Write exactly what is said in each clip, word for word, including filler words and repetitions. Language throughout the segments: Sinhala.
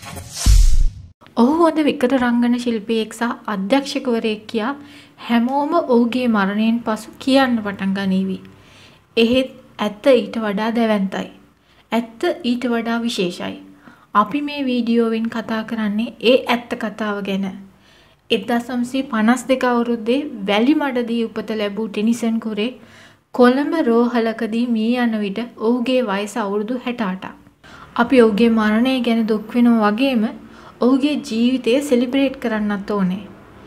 ඔහු හොඳ විකට රංගන ශිල්පියෙක් සහ අධ්‍යක්ෂකවරයෙක් කියා හැමෝම ඔහුගේ මරණයෙන් පසු කියන්න පටන් ගනීවි. එහෙත් ඇත්ත ඊට වඩා දැවැන්තයි. ඇත්ත ඊට වඩා විශේෂයි. අපි මේ වීඩියෝවෙන් කතා කරන්නේ ඒ ඇත්ත කතාව ගැන. එක්දාස් නවසිය පනස් දෙක අවුරුද්දේ වැලිමඩදී උපත ලැබූ ටෙනිසන් කුරේ කොළඹ රෝහලකදී මිය යන විට ඔහුගේ වයස අවුරුදු හැට අටක්. අපි ඔහුගේ මරණය ගැන දුක් වෙනවා වගේම ඔහුගේ ජීවිතය සෙලිබ්‍රේට් කරන්නත් ඕනේ.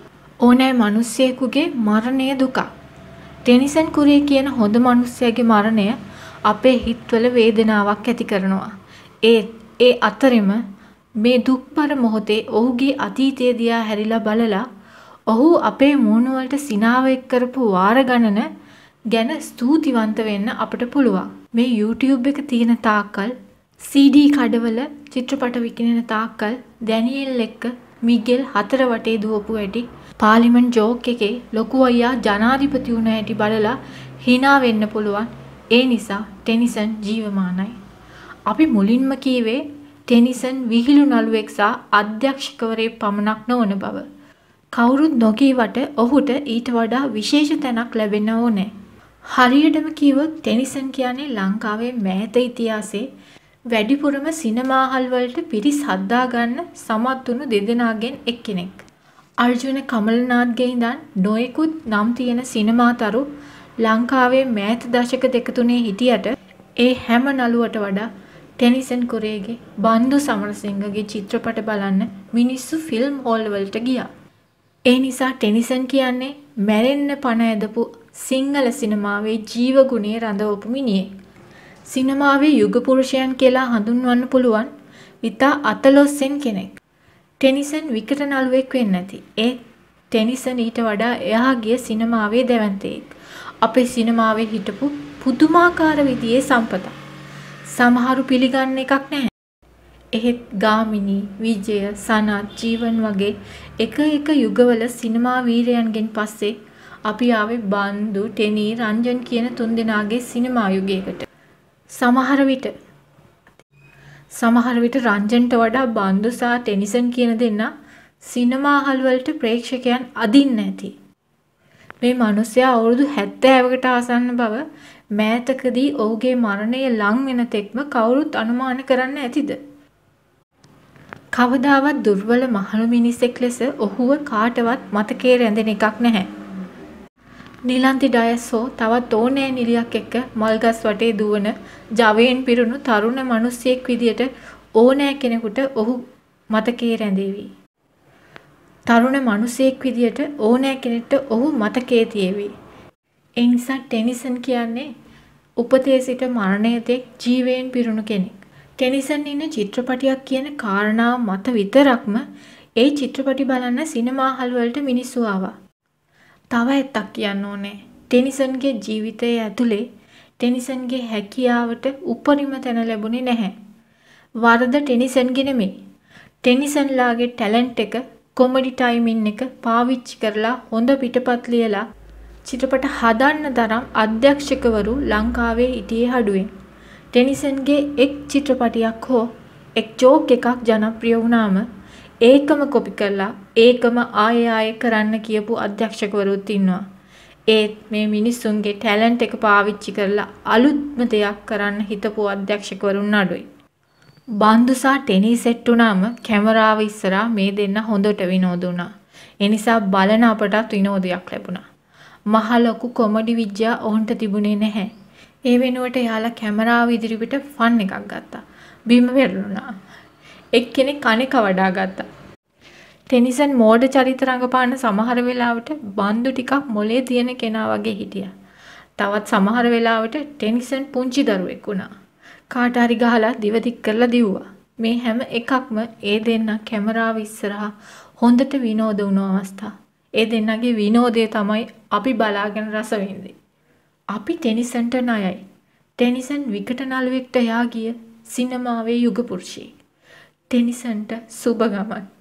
ඕනෑ මිනිස්සෙකුගේ මරණය දුකක්. ටෙනිසන් කුරේ කියන හොඳ මිනිස්සයාගේ මරණය අපේ හිත්වල වේදනාවක් ඇති කරනවා. ඒ ඒ අතරෙම මේ දුක්බර මොහොතේ ඔහුගේ අතීතය දිහා හැරිලා බලලා ඔහු අපේ මූණ වලට සිනාව එක් කරපු වාර ගණන ගැන ස්තුතිවන්ත වෙන්න අපිට පුළුවන්. මේ YouTube එක තියෙන තාක්කල් සී ඩී කඩවල චිත්‍රපට විකිනෙන තාක්කල් ඩැනියෙල් එක්ක මිගෙල් හතර වටේ දුවපු හැටි පාර්ලිමේන්තු ජෝක් එකේ ලොකු අයියා ජනාධිපති වුණ හැටි බලලා hina වෙන්න පුළුවන්. ඒ නිසා ටෙනිසන් ජීවමානයි. අපි මුලින්ම කීවේ ටෙනිසන් විහිළු නළුවෙක් සහ අධ්‍යක්ෂකවරයෙක් පමණක් නොවන බව. කවුරුත් නොකීවට ඔහුට ඊට වඩා විශේෂ තැනක් ලැබෙන්න ඕනේ. හරියටම කිව්වොත් ටෙනිසන් කියන්නේ ලංකාවේ මෑත ඉතිහාසයේ වැඩිපුරම සිනමාහල් වලට පිරිස් හදා ගන්න සමත් වුණු දෙදෙනාගෙන් එක්කෙනෙක්. අර්ජුන කමලනාත්ගේ ඉඳන් නොයෙකුත් නම් තියෙන සිනමාතරු ලංකාවේ මෑත දශක දෙක තුනේ හිටියට ඒ හැම නළුවට වඩා ටෙනිසන් කුරේගේ බන්දු සමරසිංහගේ චිත්‍රපට බලන්න මිනිස්සු ෆිල්ම් හෝල් වලට ගියා. ඒ නිසා ටෙනිසන් කියන්නේ මැරෙන්න පණ ඇදපු සිංහල සිනමාවේ ජීවගුණේ රඳවපු මිනිහෙක්. සිනමාවේ යුග පුරුෂයන් කියලා හඳුන්වන්න පුළුවන් ඉතා අතලොස්සෙන් කෙනෙක්. ටෙනිසන් විකට නළුවෙක් වෙන්නේ නැති. ඒ ටෙනිසන් ඊට වඩා එහා ගිය සිනමාවේ දැවැන්තයෙක්. අපේ සිනමාවේ හිටපු පුදුමාකාර විදියේ සම්පතක්. සමහරු පිළිගන්න එකක් නැහැ. එහෙත් ගාමිණී, විජය, සනත්, ජීවන් වගේ එක එක යුගවල සිනමා වීරයන්ගෙන් පස්සේ අපි ආවේ බන්දු, ටෙනි, රංජන් කියන තුන්දෙනාගේ සිනමා යුගයකට. සමහර විට සමහර විට රංජන්ට වඩා බන්දු සහ ටෙනිසන් කියන දෙන්නා සිනමාහල් වලට ප්‍රේක්ෂකයන් අදින්න ඇති. මේ මිනිසයා අවුරුදු හැත්තෑවකට ආසන්න බව මෑතකදී ඔහුගේ මරණය ලං වෙන තෙක්ම කවුරුත් අනුමාන කරන්න ඇතිද? කවදාවත් දුර්වල මහලු මිනිසෙක් ලෙස ඔහුව කාටවත් මතකයේ රැඳෙන එකක් නැහැ. නිලන්ති ඩයස් හෝ තවත් ඕනෑ නිලියක් එක්ක මල්ගස් වටේ දුවන ජවයෙන් පිරුණු තරුණ මිනිසෙක් විදියට ඕනෑ කෙනෙකුට ඔහු මතකයේ රැඳෙවි. තරුණ මිනිසෙක් විදියට ඕනෑ කෙනෙක්ට ඔහු මතකයේ තියේවි. ඒ නිසා ටෙනිසන් කියන්නේ උපතේ සිට මරණය තෙක් ජීවයෙන් පිරුණු කෙනෙක්. ටෙනිසන් ඉන්න චිත්‍රපටියක් කියන කාරණාව මත විතරක්ම ඒ චිත්‍රපටි බලන්න සිනමාහල් වලට මිනිස්සු ආවා. තව ඇත්තක් කියන්න ඕනේ. ටෙනිසන්ගේ ජීවිතය ඇතුලේ ටෙනිසන්ගේ හැකියාවට උපරිම තැන ලැබුණේ නැහැ. වරද ටෙනිසන්ගේ නෙමෙයි. ටෙනිසන්ලාගේ ටැලන්ට් එක, කොමඩි ටයිමින් එක පාවිච්චි කරලා හොඳ පිටපත් ලියලා චිත්‍රපට හදන්න තරම් අධ්‍යක්ෂකවරු ලංකාවේ හිටියේ අඩුවෙන්. ටෙනිසන්ගේ එක් චිත්‍රපටියක් හෝ එක් ජෝක් එකක් ජනප්‍රිය වුණාම ඒකම කොපි කරලා ඒකම ආයෙ ආයෙ කරන්න කියපු අධ්‍යක්ෂකවරුත් ඉන්නවා. ඒත් මේ මිනිස්සුන්ගේ ටැලන්ට් එක පාවිච්චි කරලා අලුත්ම දෙයක් කරන්න හිතපු අධ්‍යක්ෂකවරුන් අඩුයි. බන්දු සහ ටෙනි සෙට් වුණාම කැමරාව ඉස්සරහා මේ දෙන්න හොඳට විනෝද වුණා. ඒ නිසා බලන අපටත් විනෝදයක් ලැබුණා. මහ ලොකු කොමඩි විද්‍යා ඔවුන්ට තිබුණේ නැහැ. ඒ වෙනුවට යාලා කැමරාව ඉදිරියට ෆන් එකක් ගත්තා. බිම වැටුණා. එක්කෙනෙක් කනේ කවඩා ගත්තා. ටෙනිසන් මෝඩ චරිත රඟපාන සමහර වෙලාවට බන්දු ටිකක් මොලේ තියෙන කෙනා වගේ හිටියා. තවත් සමහර වෙලාවට ටෙනිසන් පුංචි දරුවෙක් වුණා. කාට හරි ගහලා දිව දික් කරලා දිව්වා. මේ හැම එකක්ම ඒ දෙන්න කැමරාව ඉස්සරහා හොඳට විනෝද වුණු අවස්ථා. ඒ දෙන්නගේ විනෝදය තමයි අපි බලාගෙන රස විඳින්නේ. අපි ටෙනිසන්ට ණයයි. ටෙනිසන් විකට නළුවෙක්ට යා ගිය සිනමාවේ යුග පුරුෂයෙක්. ටෙනිසන්ට සුබ ගමන්.